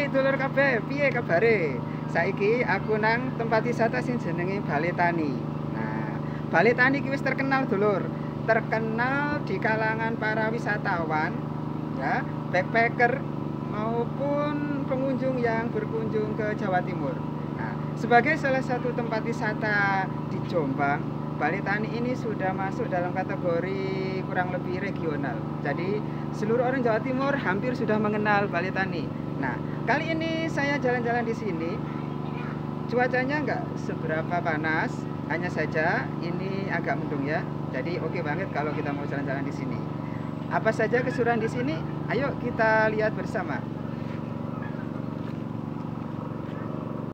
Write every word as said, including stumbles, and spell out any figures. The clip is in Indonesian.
Hai dulur kabeh, piye kabare? Saiki aku nang tempat wisata sing jenenge Baletani. Nah, Baletani iki wis terkenal dulur. Terkenal di kalangan para wisatawan, ya, backpacker maupun pengunjung yang berkunjung ke Jawa Timur. Nah, sebagai salah satu tempat wisata di Jombang, Baletani ini sudah masuk dalam kategori kurang lebih regional. Jadi, seluruh orang Jawa Timur hampir sudah mengenal Baletani. Nah, kali ini saya jalan-jalan di sini. Cuacanya nggak seberapa panas, hanya saja ini agak mendung ya. Jadi oke banget kalau kita mau jalan-jalan di sini. Apa saja keseruan di sini? Ayo kita lihat bersama.